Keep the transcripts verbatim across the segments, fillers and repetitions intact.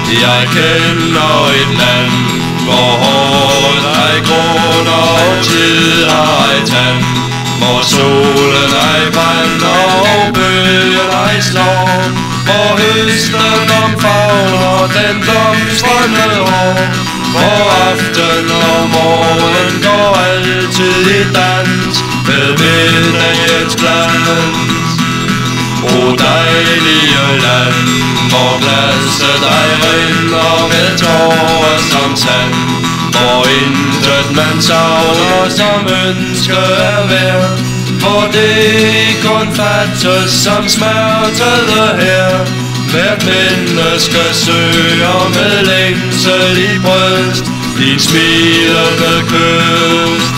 Jeg kender et land, hvor håret ej gråner og tid ej tand, hvor solen ej brænder og bølgen ej slår, hvor høsten omfavner den blomstrende år, hvor aften og morgen går altid i dans med middagens glans. O dejlige land, hvor glasset ej rinder med tårer som sand, hvor intet man savner som ønske er værd, hvor det kun fattes som smertede her. Hvert menneske søger med længsel i bryst din smilende kyst.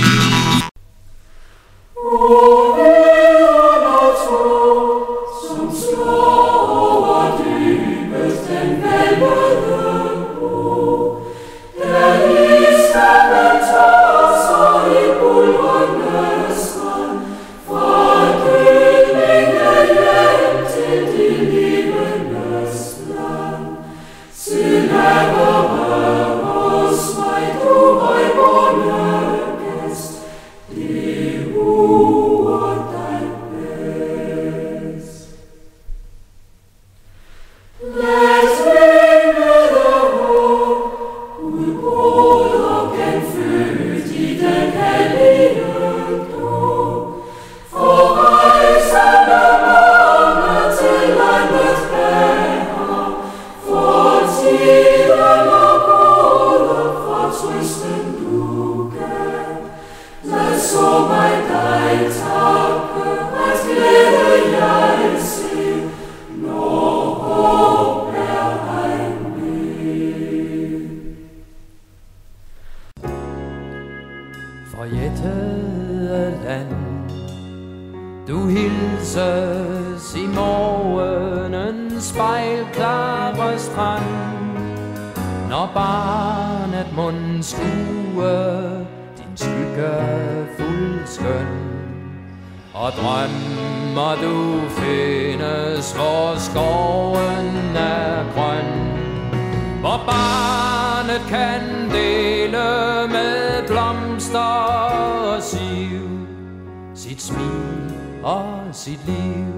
Forjættede land, du hilses i morgenens spejlklare strand, når barnet mund skue din skygge fuld skøn, og drømmer du findes, hvor skoven er grøn, hvor barnet kan dele med blomster og siv sit smil og sit liv,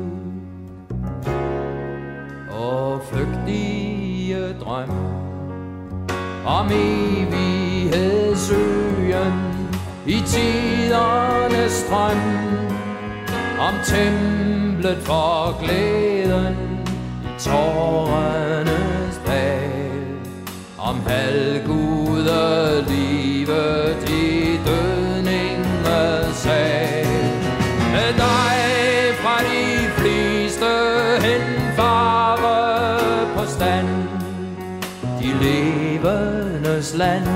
og flygtige drøm om evighedssøen i tidernes strøm, om templet for glæden i tårernes dal, om halvgudelivet i dødningens sal. Med dig fra de fleste henfare på stand, de levendes land.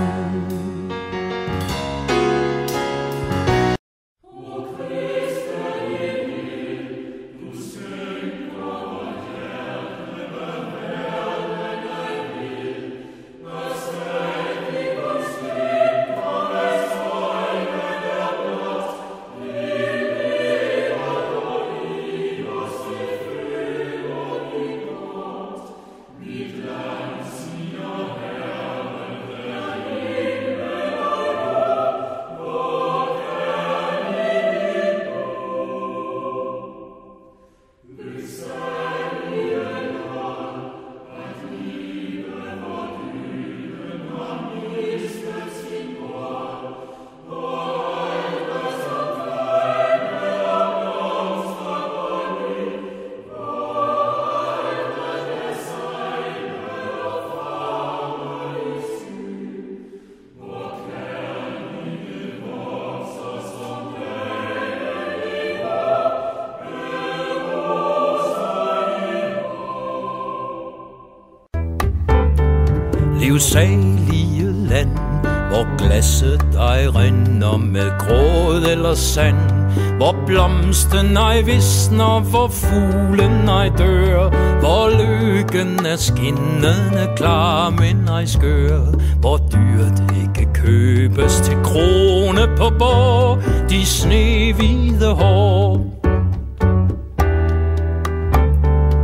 Livsalige land, hvor glasset ej rinder med gråd eller sand, hvor blomsten ej visner, hvor fuglen ej dør, hvor lykken er skinnende klar, men ej skør, hvor dyrt ikke købes til krone på bord, de snehvide hår.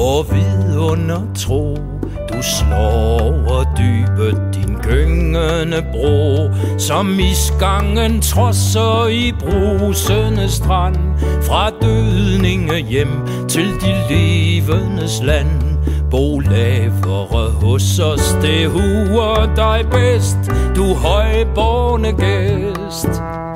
hvor vidunder tro du slår over dybet din gyngende bro, som isgangen trodser i brusende strand, fra dødninge hjem til de levendes land. Bo lavere hos os, det huer dig bedst, du højborne gæst.